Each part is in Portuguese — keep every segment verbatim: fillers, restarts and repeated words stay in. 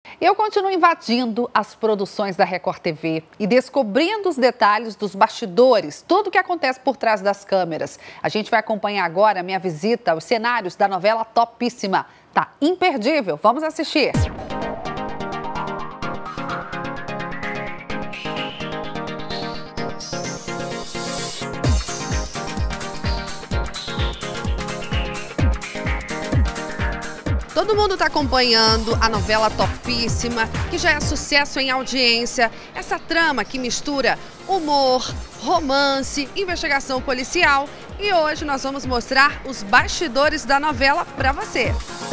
Eu continuo invadindo as produções da Record T V e descobrindo os detalhes dos bastidores, tudo o que acontece por trás das câmeras. A gente vai acompanhar agora a minha visita aos cenários da novela Topíssima. Tá imperdível, vamos assistir. Todo mundo está acompanhando a novela Topíssima, que já é sucesso em audiência. Essa trama que mistura humor, romance, investigação policial. E hoje nós vamos mostrar os bastidores da novela para você.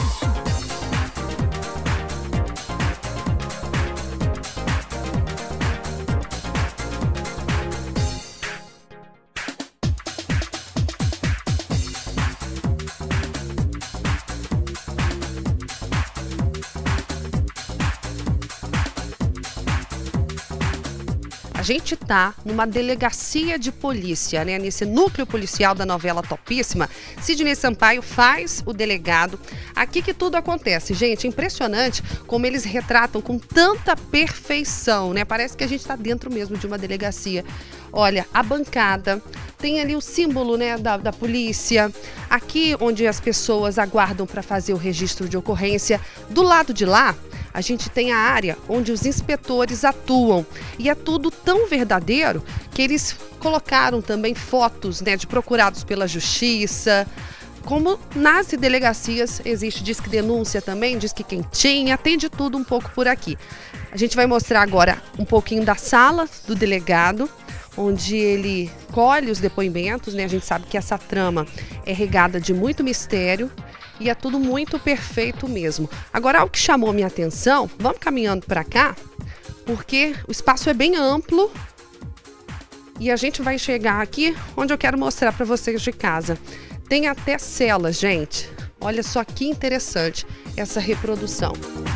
A gente está numa delegacia de polícia, né? Nesse núcleo policial da novela Topíssima. Sidney Sampaio faz o delegado. Aqui que tudo acontece, gente. Impressionante como eles retratam com tanta perfeição, né? Parece que a gente está dentro mesmo de uma delegacia. Olha, a bancada, tem ali o símbolo, né, da, da polícia. Aqui onde as pessoas aguardam para fazer o registro de ocorrência. Do lado de lá, a gente tem a área onde os inspetores atuam. E é tudo tão verdadeiro que eles colocaram também fotos, né, de procurados pela justiça. Como nas delegacias existe disque denúncia também, disque quentinha, tem de tudo um pouco por aqui. A gente vai mostrar agora um pouquinho da sala do delegado, onde ele colhe os depoimentos, né? A gente sabe que essa trama é regada de muito mistério. E é tudo muito perfeito mesmo. Agora, algo que chamou minha atenção, vamos caminhando para cá, porque o espaço é bem amplo e a gente vai chegar aqui onde eu quero mostrar para vocês de casa. Tem até celas, gente. Olha só que interessante essa reprodução.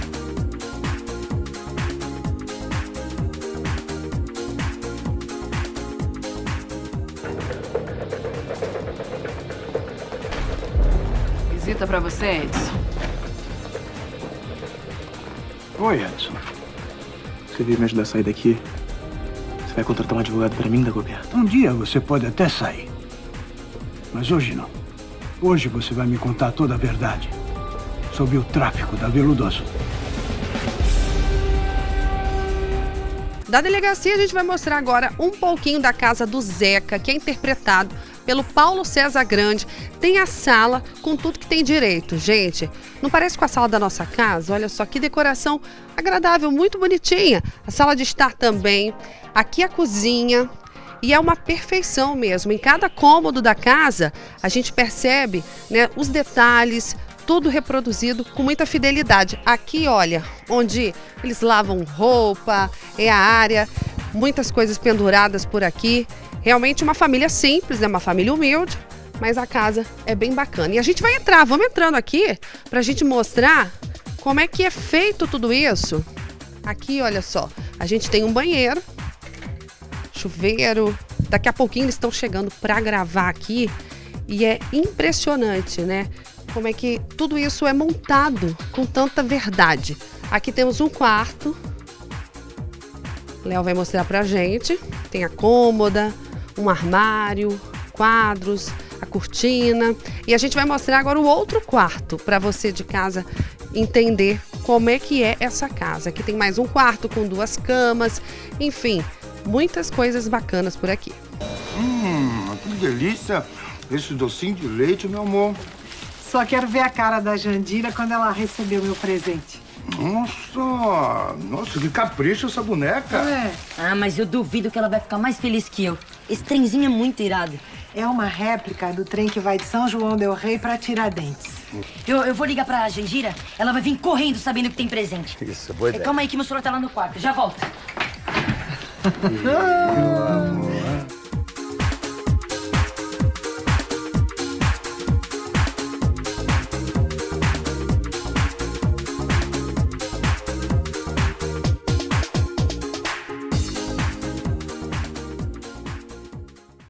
Visita pra você, Edson. Oi, Edson. Você veio me ajudar a sair daqui? Você vai contratar um advogado pra mim, Dagoberto? Um dia você pode até sair. Mas hoje não. Hoje você vai me contar toda a verdade sobre o tráfico da Veludo Azul. Da delegacia, a gente vai mostrar agora um pouquinho da casa do Zeca, que é interpretado pelo Paulo César Grande. Tem a sala com tudo que tem direito, gente. Não parece com a sala da nossa casa? Olha só que decoração agradável, muito bonitinha. A sala de estar também. Aqui a cozinha. E é uma perfeição mesmo. Em cada cômodo da casa, a gente percebe, né, os detalhes, tudo reproduzido com muita fidelidade. Aqui, olha, onde eles lavam roupa, é a área, muitas coisas penduradas por aqui. Realmente uma família simples, né? Uma família humilde, mas a casa é bem bacana. E a gente vai entrar, vamos entrando aqui pra gente mostrar como é que é feito tudo isso. Aqui, olha só, a gente tem um banheiro, chuveiro. Daqui a pouquinho eles estão chegando para gravar aqui e é impressionante, né? Como é que tudo isso é montado com tanta verdade. Aqui temos um quarto. Léo vai mostrar pra gente. Tem a cômoda, um armário, quadros, a cortina. E a gente vai mostrar agora o outro quarto para você de casa entender como é que é essa casa. Aqui tem mais um quarto com duas camas, enfim, muitas coisas bacanas por aqui. Hum, que delícia esse docinho de leite, meu amor. Só quero ver a cara da Jandira quando ela recebeu meu presente. Nossa, nossa, que capricho essa boneca. É. Ah, mas eu duvido que ela vai ficar mais feliz que eu. Esse trenzinho é muito irado. É uma réplica do trem que vai de São João del Rei pra Tiradentes. Eu, eu vou ligar pra Jandira, ela vai vir correndo sabendo que tem presente. Isso, boa ideia. Calma aí que meu celular tá lá no quarto, já volto. Meu amor.